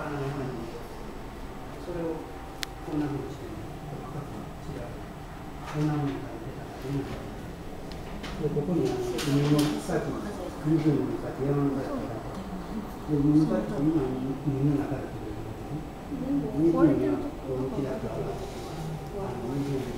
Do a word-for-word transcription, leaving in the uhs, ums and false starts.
からない感じで、それをこんなふうにして、違う、こんなふうに書いてたらいいんだで、ここにあの海の先、海の先、山の先が、で、海の先、今、海の中で来るんだけどね、湖がこう浮き出すから、あの湖